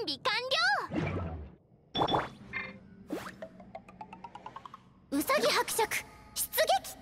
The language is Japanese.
備完了。ウサギ伯爵出撃。